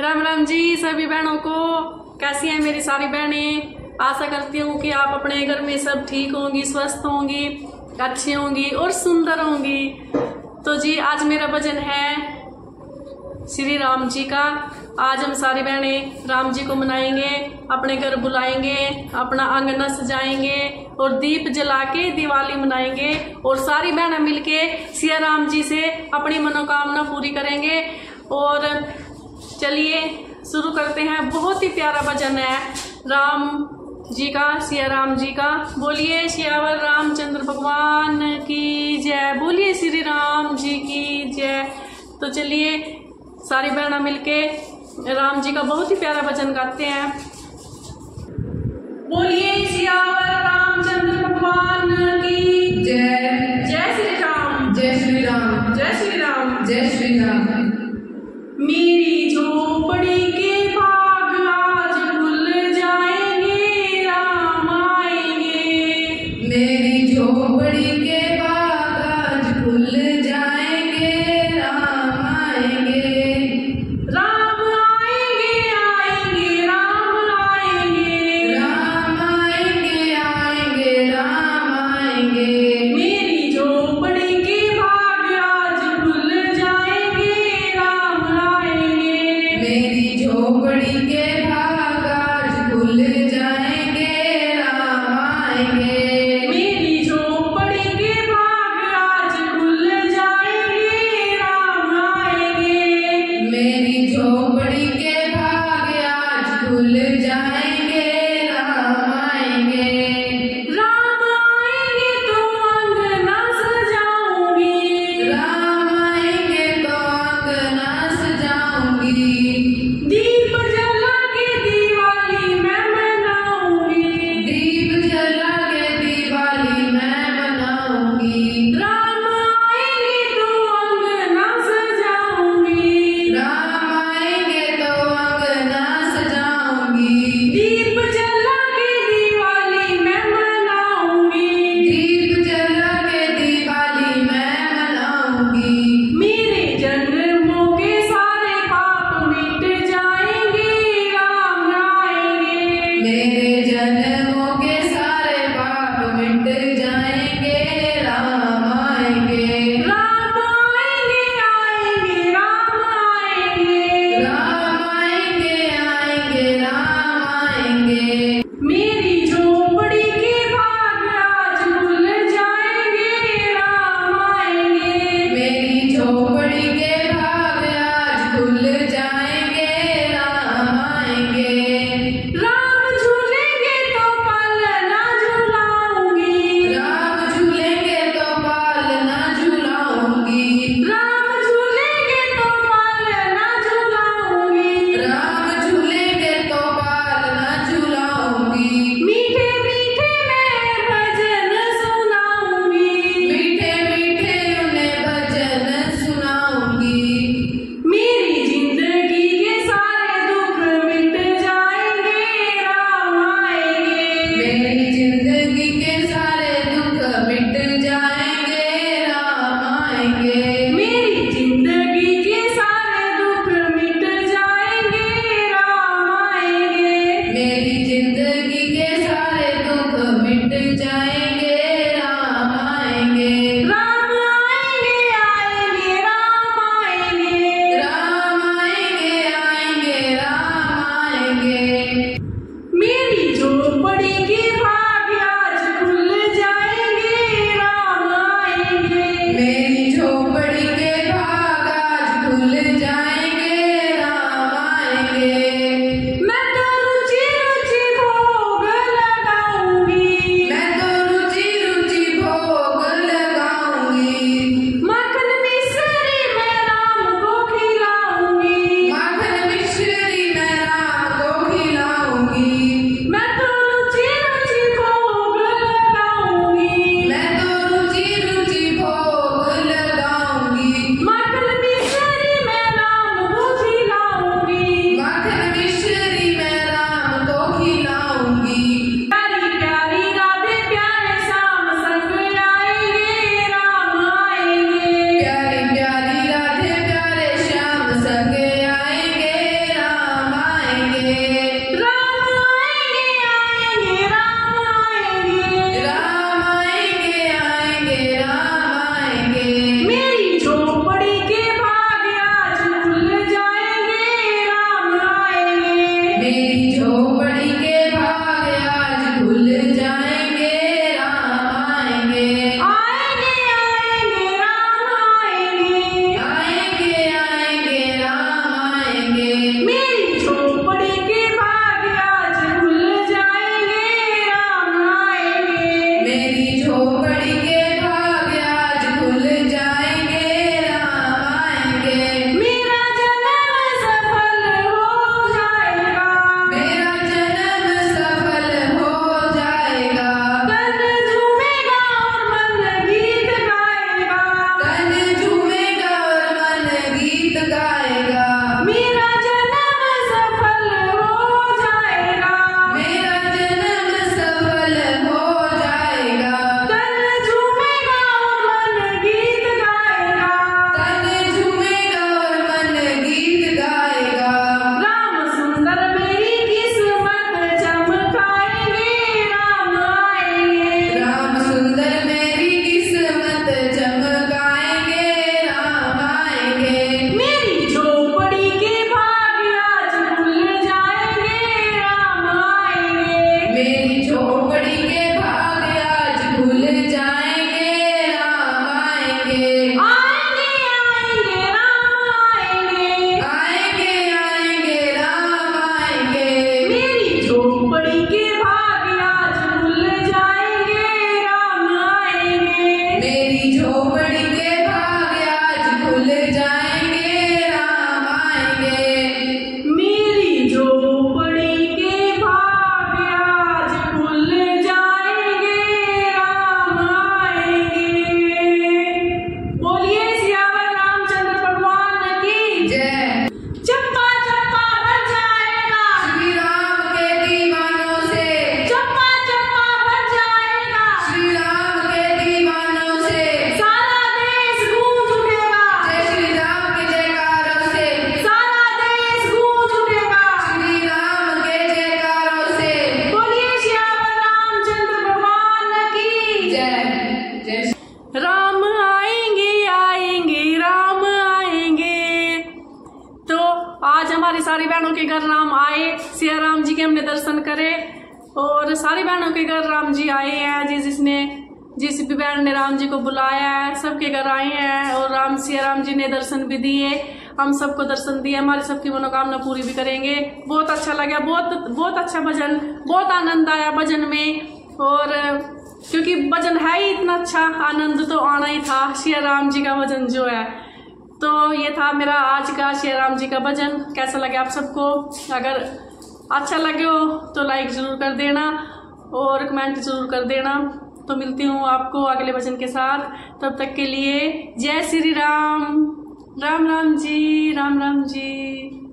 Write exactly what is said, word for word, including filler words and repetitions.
राम राम जी सभी बहनों को। कैसी हैं मेरी सारी बहनें। आशा करती हूँ कि आप अपने घर में सब ठीक होंगी, स्वस्थ होंगी, अच्छी होंगी और सुंदर होंगी। तो जी आज मेरा भजन है श्री राम जी का। आज हम सारी बहनें राम जी को मनाएंगे, अपने घर बुलाएंगे, अपना आंगन सजाएंगे और दीप जला के दिवाली मनाएंगे और सारी बहनें मिलके सिया राम जी से अपनी मनोकामना पूरी करेंगे। और चलिए शुरू करते हैं। बहुत ही प्यारा भजन है राम जी का, सिया राम जी का। बोलिए सियावर रामचंद्र भगवान की जय, बोलिए श्री राम जी की जय। तो चलिए सारी बहना मिलके राम जी का बहुत ही प्यारा भजन गाते हैं। बोलिए सियावर रामचंद्र भगवान की जय। जय श्री राम, जय श्री राम, जय श्री राम, जय श्री राम। मेरी झोपड़ी के भाग आज खुल जाएंगे, राम आएंगे। मेरी झोपड़ी के भाग आज खुल जाएंगे, राम आएंगे। राम आएंगे आएंगे राम आएंगे, राम आएंगे आएंगे राम आएंगे। मेरी झोपड़ी के भाग आज खुल जाएंगे, राम आएंगे। मेरी झोपड़ी के भाग आज खुल जाएंगे, राम आएंगे। मेरी झोपड़ी के भाग आज खुल जाएंगे, राम आएंगे। मेरी झोपड़ी के भाग आज खुल जाएंगे, राम आएंगे। राम आएंगे तो अंगना सजाऊंगी, राम आएंगे तो अंगना सजाऊंगी। दीप जला सारी बहनों के घर राम आए, सिया राम जी के हमने दर्शन करे और सारी बहनों के घर राम जी आए हैं। जिस जिसने जिस भी बहन ने राम जी को बुलाया है सबके घर आए हैं और राम सिया राम जी ने दर्शन भी दिए, हम सबको दर्शन दिए, हमारी सबकी मनोकामना पूरी भी करेंगे। बहुत अच्छा लगा, बहुत बहुत अच्छा भजन, बहुत आनंद आया भजन में। और क्योंकि भजन है ही इतना अच्छा, आनंद तो आना ही था। सिया राम जी का भजन जो है, तो ये था मेरा आज का सिया राम जी का भजन। कैसा लगे आप सबको? अगर अच्छा लगे हो तो लाइक जरूर कर देना और कमेंट जरूर कर देना। तो मिलती हूँ आपको अगले भजन के साथ, तब तक के लिए जय श्री राम। राम राम जी, राम राम जी।